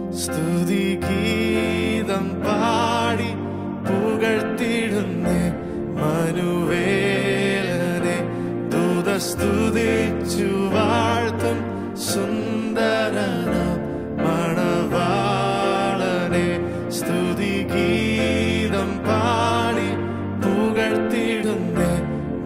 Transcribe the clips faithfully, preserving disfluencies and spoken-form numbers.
സ്തുതി ഗീതം പാടി പുകഴ്ത്തിടുന്നേ മനുവേലനെ ദൂതർ സ്തുതിച്ചു വാഴ്ത്തും സുന്ദരനാം മണവാളനെ സ്തുതി ഗീതം പാടി പുകഴ്ത്തിടുന്നേ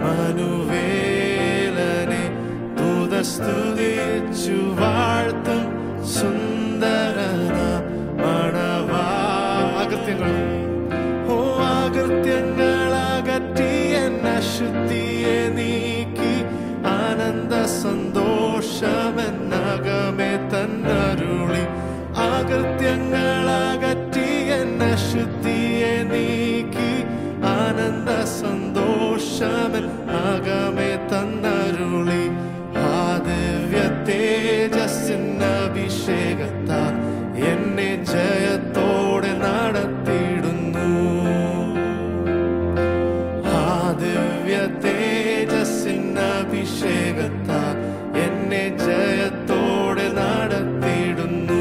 മനുവേലനെ ദൂതർ സ്തുതിച്ചു വാഴ്ത്തും സുന്ദരനാം മണവാളകൃത്യങ്ങൾ ഓ അകൃത്യങ്ങൾ അകറ്റി എൻ അശുദ്ധിയെ നീക്കി ആനന്ദ സന്തോഷമെന്നകമേ തന്നരുളി അകൃത്യങ്ങൾ അകറ്റി എൻ അശുദ്ധിയെ നീക്കി ആനന്ദ സന്തോഷമെന്നകമേ തന്നരുളി ആ ദിവ്യ തേജസ്സിനഭിഷേകത്താൽ എന്നെ ജയത്തോടെ നടത്തിയിടുന്നു ആ ദിവ്യ തേജസ്സിനഭിഷേകത്താൽ എന്നെ ജയത്തോടെ നടത്തിയിടുന്നു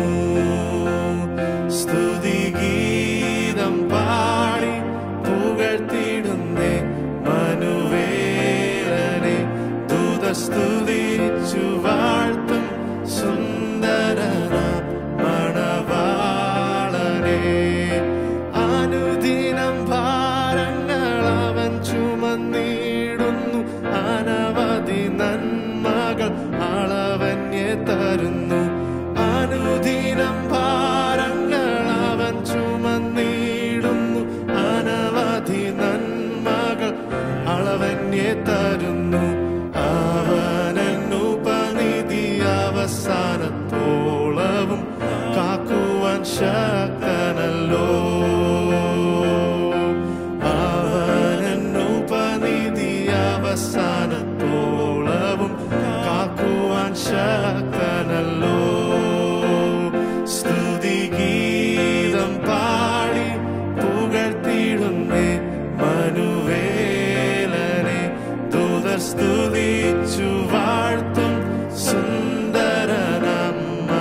സ്തുതി ഗീതം പാടി പുകഴ്ത്തിടുന്നേ മനുവേലനെ ദൂതർ സ്തുതിച്ചു വാഴ്ത്തും സുന്ദരനാം മണവാളനെ അനുദിനം ഭാരങ്ങൾ അവൻ ചുമന്നിടുന്നു അനവധി നന്മകൾ അളവന്യെ തരുന്നു അനുദിനം ഭാരങ്ങൾ അവൻ ചുമന്നിടുന്നു അനവധി നന്മകൾ അളവന്യെ തരുന്നു അവനുപനിധി അവസാനത്തോളവും കാക്കുവാൻ ശക്തനല്ലോ അവനുപനിധി അവസാനത്തോളവും കാക്കുവാൻ ശക്തനല്ലോ സ്തുതി ഗീതം പാടി പുകഴ്ത്തിടുന്നേ മനുവേലനെ ദൂതർ സ്തുതിച്ചു വാഴ്ത്തും സുന്ദരനാം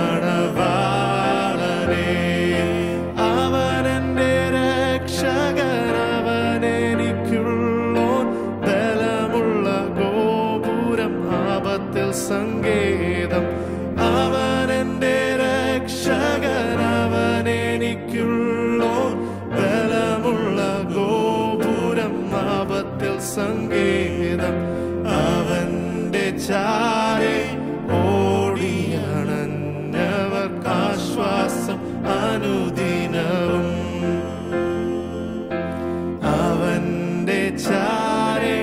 മണവാളനെ അവനെന്റെ രക്ഷകൻ അവനെനിക്കുള്ളോൻ ബലമുള്ള ഗോപുരം ആപത്തിൽ സങ്കേതം അവനെന്റെ രക്ഷകൻ അവനെനിക്കുള്ളോൻ ബലമുള്ള ഗോപുരം ആപത്തിൽ സങ്കേതം അവന്റെ ചാരെ ഓടിയണഞ്ഞവർക്ക് ആശ്വാസം അനുദിനവും അവന്റെ ചാരെ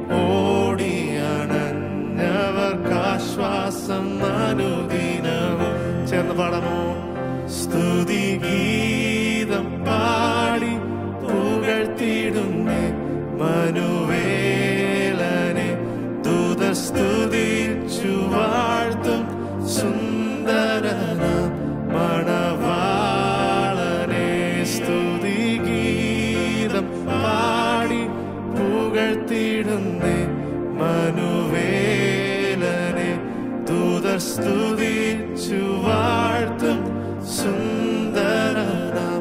ഓടിയണഞ്ഞവർക്ക് ആശ്വാസം അനുദിനവും ചേർന്ന് പാടാമോ സ്തുതി ഗീതം പാടി പുകഴ്ത്തിടുന്നേ മനുവേലനെ ദൂതർ സ്തുതിച്ചു വാഴ്ത്തും സുന്ദരനാം മണവാളനെ സ്തുതി ഗീതം പാടി പുകഴ്ത്തിടുന്നേ മനുവേലനെ ദൂതർ സ്തുതിച്ചു വാഴ്ത്തും സുന്ദരനാം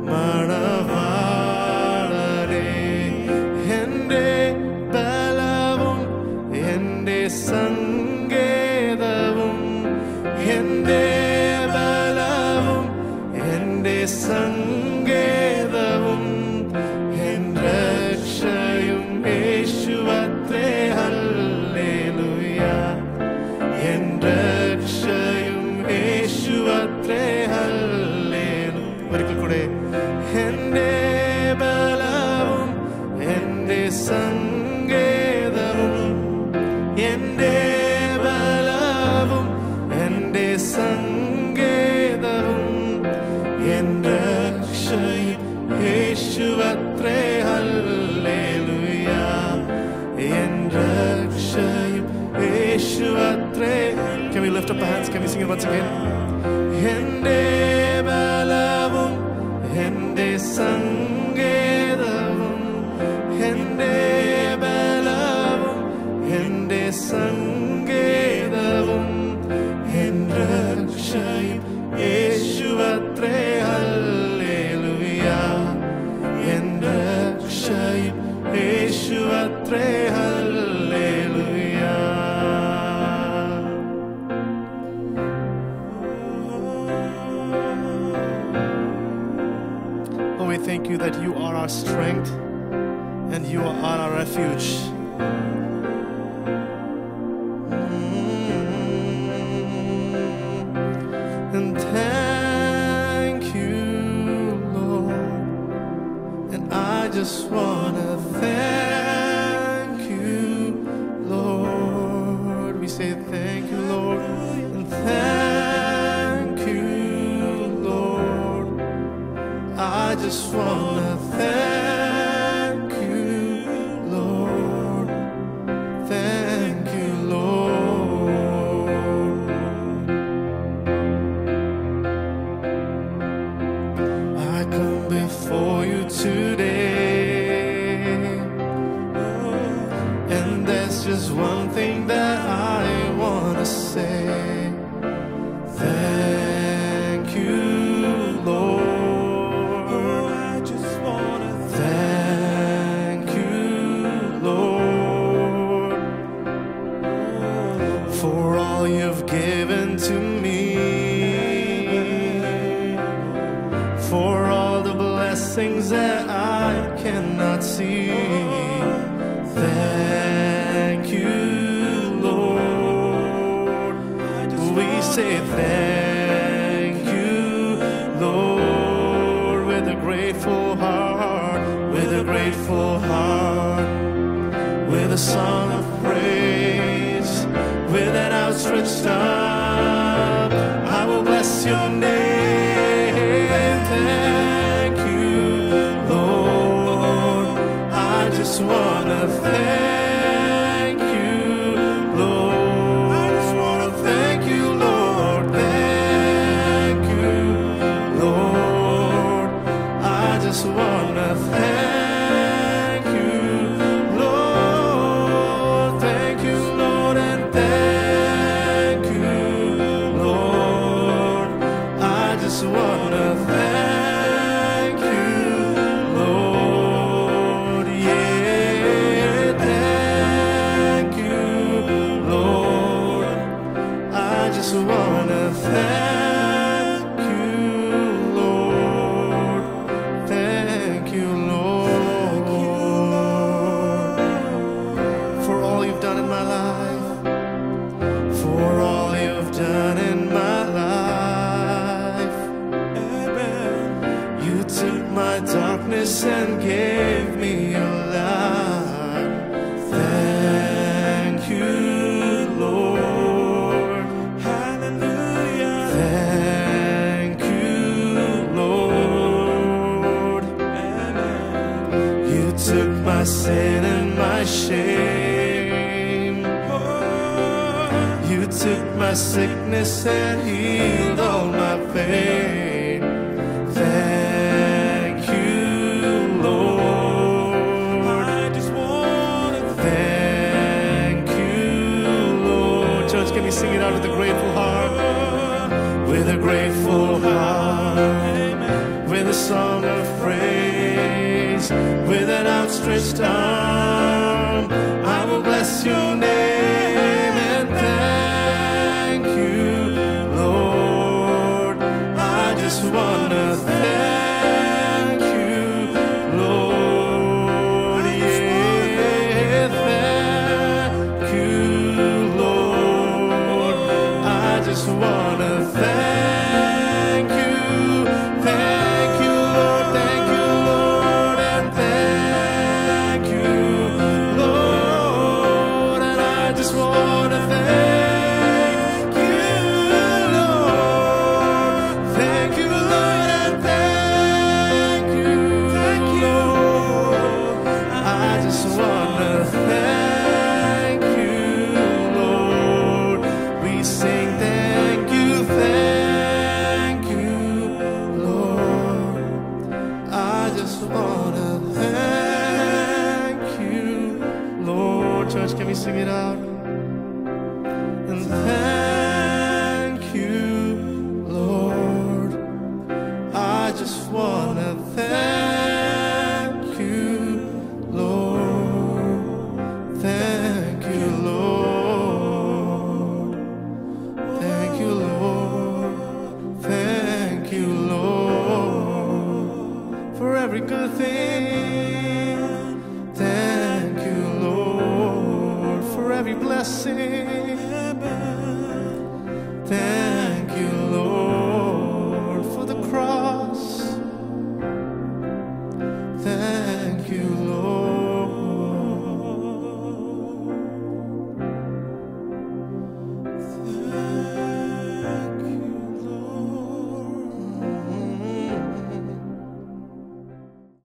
മണവാളനെ എന്റെ ബലവും എന്റെ സങ്കേതവും എന്റെ ബലവും എന്റെ സങ്കേതവും എൻ രക്ഷയും യേശുവത്രേ ഹല്ലേലൂയ എൻ രക്ഷയും യേശുവത്രേ ഹല്ലേലൂയ ഒരിക്കൽ കൂടെ എന്റെ ബലവും എന്റെ സങ്കേതവും എന്റെ ബലവും എന്റെ സങ്കേതവും എൻ രക്ഷയും യേശുവത്രേ ഹല്ലേലൂയ എൻ രക്ഷയും യേശുവത്രേ. Can we lift up our hands? Can we sing it once again? എന്റെ ബലവും എന്റെ സങ്കേതവും എന്റെ ബലവും എന്റെ സങ്കേതവും എൻ രക്ഷയും യേശുവത്രേ thank you that you are our strength and you are our refuge. Mm. And thank you, Lord. And I just want to thank you, Lord. We say thank you, Lord. And thank you, Lord. I just want to thank you, Lord. Thank you, Lord. I come before you today, and there's just one thing that I want to say. Thank you, Lord. For all you've given to me, for all the blessings that I cannot see. Thank you, Lord. We say thank you, Lord, with a grateful heart, with a grateful heart, with a song of praise, with an outstretched arm, I will bless your name. Thank you, Lord. I just want to thank you, Lord. I just want to thank you, Lord. Thank you, Lord. I just want to thank and gave me your light. Thank you, Lord. Hallelujah. Thank you, Lord. Amen. You took my sin and my shame. You took my sickness and healed all my pain. Thank you, sing it out with a grateful heart, with a grateful heart, with a song of praise, with an outstretched arm, I will bless your name and thank you, Lord. I just want to thank you, Lord. Yeah, thank you, Lord. I just want to thank you, thank you, Lord, thank you, Lord, and thank you, Lord, and I just want to thank you, Lord, thank you, Lord, and thank you, thank you, Lord, I just want to thank you, Lord, we sing thank you, thank you, Lord. I just want to thank you, Lord. Church, can we sing it out? And thank you, Lord. I just want to thank you, Lord. Thank you, Lord. Thank you, Lord. Thank you, Lord. For every good thing. Thank you, Lord, for every blessing. Thank